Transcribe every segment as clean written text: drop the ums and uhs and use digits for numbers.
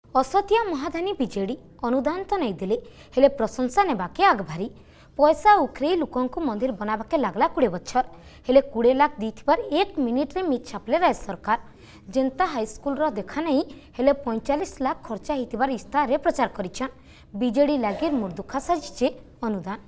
असतिया महाधानी BJD अनुदान तो नहीं देले हेले प्रशंसा नेबाके आगभारी पैसा उखरे लोक मंदिर बनावाके लागला 20 बछर हेले 20 लाख दीथिबार 1 मिनिट रे मिछ छापले राज्य सरकार जेंता हाईस्कूल रो देखा नहीं हेले 45 लाख खर्चा हितिबार इस्ताहार रे प्रचार करिछन बीजेडी लागे मुर्दुखा साजिचे अनुदान।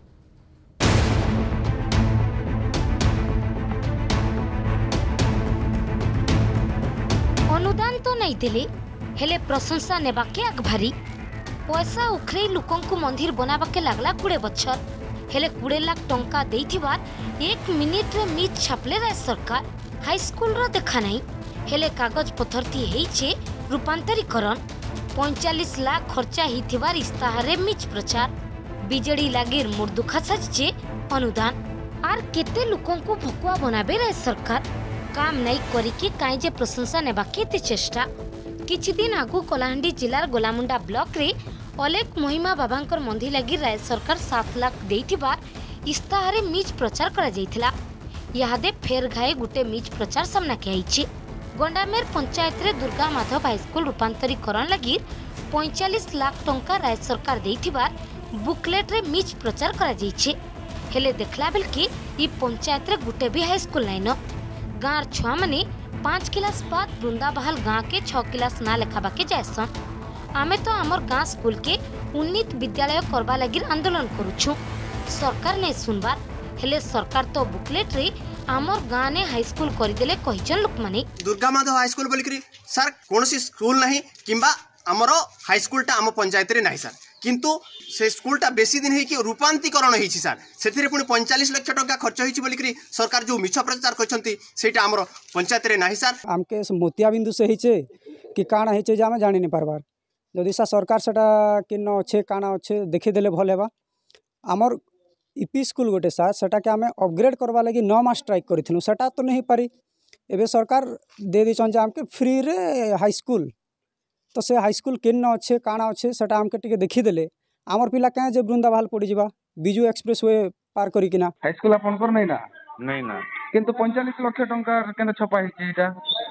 अनुदान तो नहीं देले हेले प्रशंसा नेबाके आगभारी पैसा उखरे लोक मंदिर बनावाके लागला 20 बछर हेले 20 लाख टंका देइथिबार 1 मिनिट रे मिछ छापले राज्य सरकार हाईस्कूल रो देखा नहीं हेले कागज पत्थर थी हेइछे रूपांतरीकरण 45 लाख खर्चा हिथिबार इस्ताहार रे मिछ प्रचार बीजेडी लागिर मुर्दुखा साजिचे अनुदान आर केते लोकों को भकुआ बनाबे राज्य सरकार काम नहीं करिके काई जे प्रशंसा नेबाके ते चेष्टा किछि दिन आगु कलाहांडी जिलार गोलामुंडा ब्लॉक रे अलेख महिमा बाबांकर मंदिर लगी राज्य सरकार 7 लाख देइथिबार इस्ताहार रे मिछ प्रचार करा जाइथिला यादे फेर घाए गुटे मिछ प्रचार सामना के आइछि। गंडामेर पंचायत रे दुर्गा माधव हाईस्कूल रूपांतरीकरण लगी 45 लाख टंका राज्य सरकार देइथिबार बुकलेट रे मिछ प्रचार करा जाइछि हेले देखला बेल के ई पंचायत रे गुटे भी हाईस्कूल नाइन गाँर छुआ माने 5 क्लास बाद बृंदाबहाल गाँ के 6 क्लास ना लेखाबाके जायसन आमे तो आमर गाँ स्कूल के उन्नीत विद्यालय करबा लगी आंदोलन करुछु सरकार ने सुनबार हेले सरकार तो बुकलेट रे आमर गाँ ने हाईस्कूल करदेले कहिचन लोक माने दुर्गा माधव हाईस्कूल बोलिकरी सर कोनसी स्कूल नहीं किंबा आमर हाईस्कूलटा आम पंचायत रे नहीं सर किंतु से स्कूलटा बेसी दिन है कि रूपांतरीकरण होइछि सर सेथिरे पुनी 45 लाख टका खर्च होइछि बोलिकरी सरकार जो मिछ प्रचार करछंती सेटा आमर पंचायत रे नहीं सर आमके मोतिया बिंदु से हिचे कि काना हिचे जे आमे जानि नै पारबार जदि सा सरकार सेटा किन अच्छे काना अच्छे देखि देले भल हेबा आमर ईपी स्कूल गोटे सा सेटा के आमे अपग्रेड करबा लगी 9 मास स्ट्राइक करिथिनु सेटा तो नहीं पारी एबे सरकार दे दिछन जे आमके फ्री रे हाई स्कूल तो से हाई स्कूल किन अच्छे काना अच्छे सेटा आमके टिके देखि देले आमर पिला काहे जे बृंदाबहाल पड़ी जिबा बिजू एक्सप्रेस वे पार करी किना हाई स्कूल आपन कर नहीं ना किंतु 45 लाख टंका केना छपा हिची एटा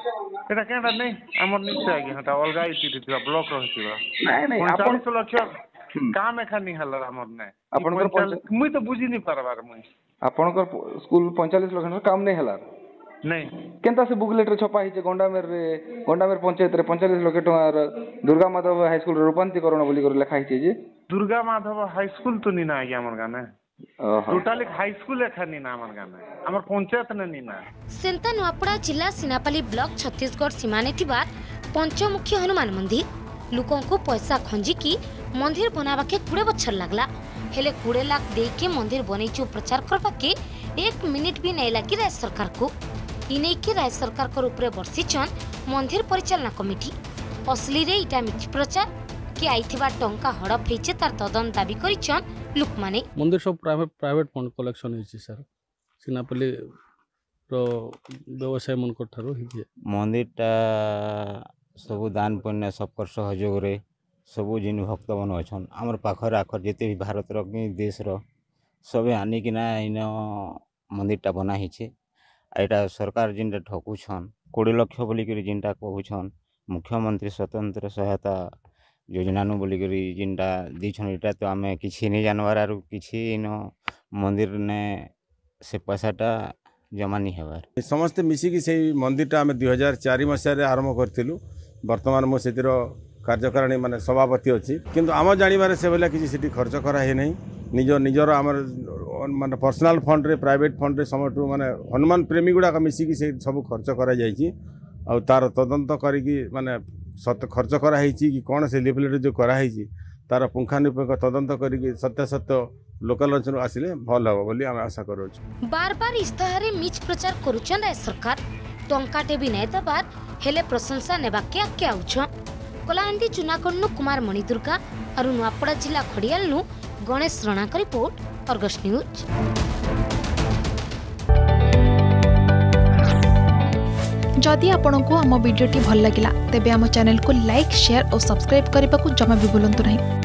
एटा केना नहीं हमर निश्चय आगे हटा अलगा इति दिबा ब्लॉक रहतिबा नहीं 45 लाख काम एखानी हल्ला हमर ने आपन कर मुई तो बुझी नहीं पारबार मुई आपन कर स्कूल 45 लाख काम नहीं हला नहीं केनता से बुकलेट रे छपा हिचे गंडामेर पंचायत रे 45 लाख टका दुर्गा माधव हाई स्कूल रूपांतरीकरण बोली कर लिखा हिचे जे दुर्गा माधव हाई स्कूल तो नी ना आगे हमर गाने टोटाली हाई स्कूल एखानी ना हमर गाने हमर पंचायत ने नी ना सेंता नुआपड़ा जिला सिनापाली ब्लॉक छत्तीसगढ़ सीमाने थिबार पंचमुखी हनुमान मंदिर लोकों को पैसा खंजी की मंदिर बनावाके 20 बछर लागला हेले 20 लाख दे के मंदिर बनैछु प्रचार करबाके 1 मिनिट भी नहीं लगी राज्य सरकार को इने के राज्य सरकार को ऊपर बर्षिछन मंदिर परिचालना कमिटी असली रे इटा मिछ प्रचार कि आइथिबा टंका हड़प हेचे तार तदन दाबी करिछन लोक माने मंदिर सब प्राइवेट फंड कलेक्शन हेछि सर सिनापल्ली रो व्यवसाय मन कोठारो हिजे मंदिरटा सब दान पुण्य सबकर सहयोग रे सब जिन भक्त बन अछन हमर पाखर आखर जेते भी भारत रो देश रो सबे आनी किना इन मंदिरटा बना हिचे एटा सरकार जिनटा ठकुछन 20 लाख बोली करी जिनटा कहूछन मुख्यमंत्री स्वतंत्र सहायता योजना नु बोली करी जिनटा दिछन एटा तो आमे किछि नै जानवर आरो किछि नो मंदिर ने से पैसाटा जमा नहीं हेबार समस्त मिसी की से मंदिरटा आमे 2004 मसिया रे आरंभ करथिलु वर्तमान मो सेतिर कार्यकारिणी माने सभापति अछि किंतु आम जानिबारे से बेला किछि सिटी खर्च करा हे नै निजर आमर माने पर्सनल फंड रे प्राइवेट फंड रे समटू माने हनुमान प्रेमी गुडा का मिसी की से सब खर्च करा जाइछि आ तार तदंत करी की माने सत खर्च करा हिची कि कोन से लिफलेट जो करा हिची तार पुंखानुपुंख तदंत करी की सत्य लोकल रचन आसिले भल हो बोली हम आशा करू बार बार इस्ताहार रे मिछ प्रचार करूछन राज्य सरकार टंकाटे भी नै दबार हेले प्रशंसा नेबाके आके आउछन कलाहांडी चुनाकण्णु कुमार मणिदुर्गा और नुआपड़ा जिला खड़ियाल नु गणेश रणा का रिपोर्ट अर्गस न्यूज। जदि आपंक आम भिडी भल लगा तेब आम चैनल को लाइक शेयर और सब्सक्राइब करने को जमा भी भूलु नहीं।